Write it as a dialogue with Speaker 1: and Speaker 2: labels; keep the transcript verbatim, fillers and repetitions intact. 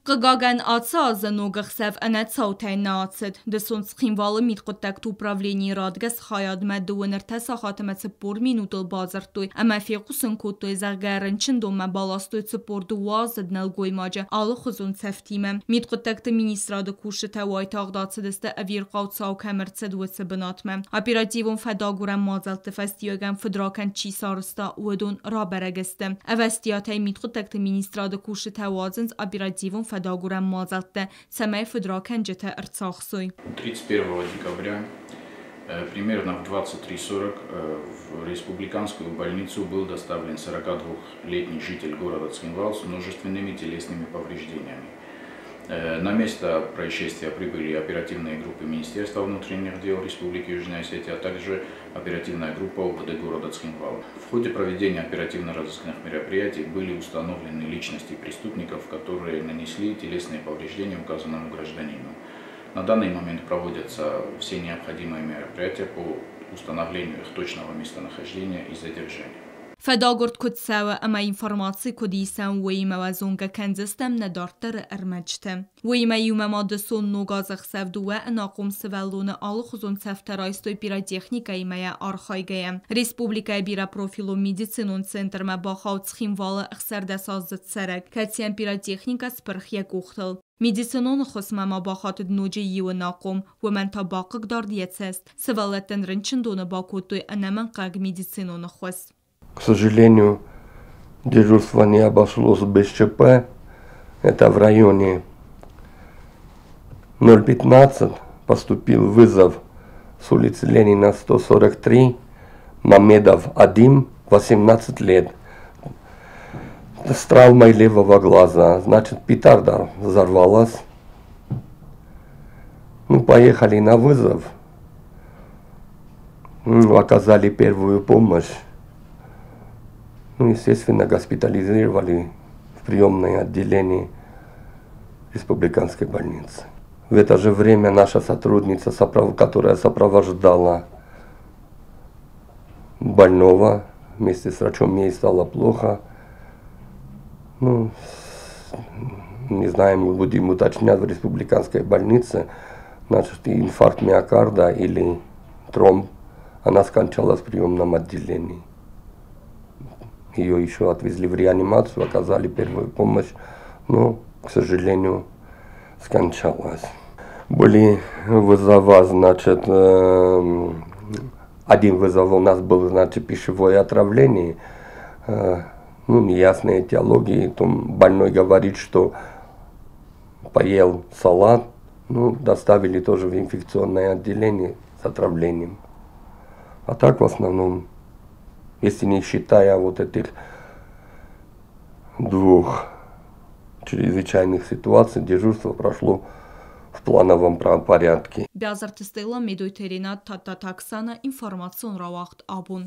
Speaker 1: Կգագան ացազը նոգղսև անացաутайн наацет, դսոնց խինվալը միտկոտակտ ուպրավլենի ռադգաս խայադմա դուանրթա սախատմա ծպոր մինուտլ բազարտույ, ամա ֆիқուսն կոտույ զարգարն չնդոմա բալաստույ ծպոր դուազը դնալ գոյմաջը, ալը խզուն ծեվտիմը, միտկոտակտը մինիստրադը կուշը թավայ թաղդացը դստը ավիրկաուցաու կամրցը դուեցը բնատմը, ապիրատիվոն ֆադագուրան մազալտը ֆաստիոգան ֆդրական չի սարստա ուեդոն ռաբերագստը, ավաստիաթայ միտկոտակտը մինիստրադը кушы թավազնց ապիրատիվոն Фадагурам Мазалте, самая Федракен Джета Арцахсуй.
Speaker 2: тридцать первого декабря примерно в двадцать три сорок в республиканскую больницу был доставлен сорокадвухлетний житель города Цхинвал с множественными телесными повреждениями. На место происшествия прибыли оперативные группы Министерства внутренних дел Республики Южная Осетия, а также оперативная группа ОВД города Цхинвал. В ходе проведения оперативно-розыскных мероприятий были установлены личности преступников, которые нанесли телесные повреждения указанному гражданину. На данный момент проводятся все необходимые мероприятия по установлению их точного местонахождения и задержания.
Speaker 1: فداگرد کد سوا اما اینفرماسی کدیسان ویم و زونگا کنزستم ندارتر ارمجته. ویم یوم مادسون نوگازخ سفدوه ناقوم سوالون آل خزون سفترایستوی بیرا تکنیکای میا آرخایگه. ریسپوبلیکای بیرا پروفیلو میدیسینون سنتر ما با خاوت خیموال اخسرده سازد سرک. کتیان بیرا تکنیکا سپرخیه گوختل. میدیسینون خصم ما با خاطر نوجه یو ناقوم و من تا باقق داردیت است. سوالتن رنچندون با کتوی انمن قاگ میدیسینون خص.
Speaker 3: К сожалению, дежурство не обошлось без ЧП. Это в районе ноль пятнадцать поступил вызов с улицы Ленина сто сорок три, Мамедов Адим, восемнадцать лет. С травмой левого глаза. Значит, петарда взорвалась. Ну, поехали на вызов. Ну, оказали первую помощь. Ну, естественно, госпитализировали в приемное отделение республиканской больницы. В это же время наша сотрудница, которая сопровождала больного, вместе с врачом ей стало плохо. Ну, не знаем, мы будем уточнять в республиканской больнице, значит, инфаркт миокарда или тромб. Она скончалась в приемном отделении. Ее еще отвезли в реанимацию, оказали первую помощь, но, к сожалению, скончалась. Были вызова, значит, э, один вызов у нас был, значит, пищевое отравление, э, ну, неясные этиологии, там больной говорит, что поел салат, ну, доставили тоже в инфекционное отделение с отравлением. А так в основном, если не считая вот этих двух чрезвычайных ситуаций, дежурство прошло в плановом порядке.
Speaker 1: Бязартыстыла медуйтерина тататаксана информацион равахт абун.